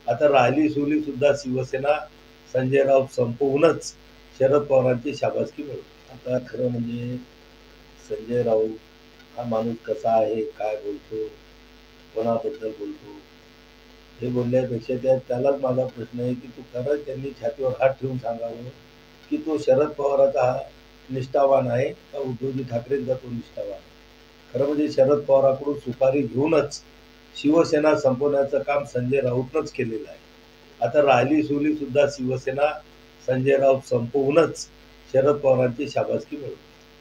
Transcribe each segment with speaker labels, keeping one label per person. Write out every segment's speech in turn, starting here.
Speaker 1: आता राहिली सोली सुद्धा शिवसेना संजय राऊत संपवूनच शरद पवारांची शाबासकी मिळवली। आता खरं म्हणजे संजय राऊत हा माणूस कसा आहे, काय बोलतो, कोणाबद्दल बोलतो हे बोलण्यापेक्षा त्यालाच माझा प्रश्न आहे की तू खरंच त्यांनी छातीवर हात ठेवून सांगावं की तो शरद पवाराचा हा निष्ठावान आहे का उद्धवजी ठाकरेंचा तो निष्ठावान आहे। खरं म्हणजे शरद पवारांकडून सुपारी घेऊनच शिवसेना संपवण्याचं काम संजय राऊतनंच केलेलं आहे। आता राहिली सोली सुद्धा शिवसेना संजय राऊत संपवूनच शरद पवारांची शाबासकी मिळवली।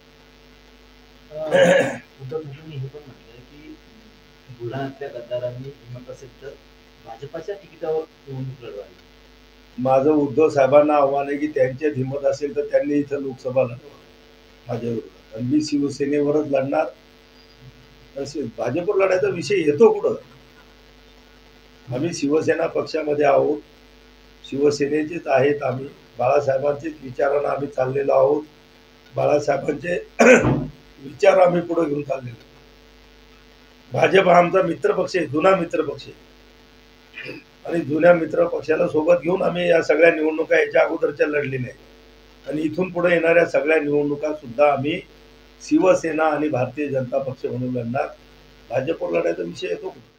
Speaker 2: उद्धव ठाकरेंनी हे पण म्हटलंय की बुलढाण्यातल्या गद्दारांनी हिंमत असेल तर भाजपाच्या तिकिटावर निवडणूक लढवावी।
Speaker 1: माझं उद्धव साहेबांना आव्हान आहे की त्यांच्यात हिंमत असेल तर त्यांनी इथं लोकसभा लढवा माझ्या विरोधात, आणि मी शिवसेनेवरच लढणार। असेल भाजपवर लढायचा विषय येतो कुठं? आम्ही शिवसेना पक्षामध्ये आहोत, शिवसेनेचेच आहेत आम्ही, बाळासाहेबांचेच विचारांना आम्ही चाललेलो आहोत, बाळासाहेबांचे विचार आम्ही पुढे घेऊन चाललेलो। भाजप हा आमचा मित्र पक्ष आहे, जुना मित्र पक्ष आहे, आणि जुन्या मित्र पक्षाला सोबत घेऊन आम्ही या सगळ्या निवडणुका याच्या अगोदरच्या लढलेल्या आहेत, आणि इथून पुढे येणाऱ्या सगळ्या निवडणुका सुद्धा आम्ही शिवसेना आणि भारतीय जनता पक्ष म्हणून लढणार। भाजपवर लढायचा विषय येतो।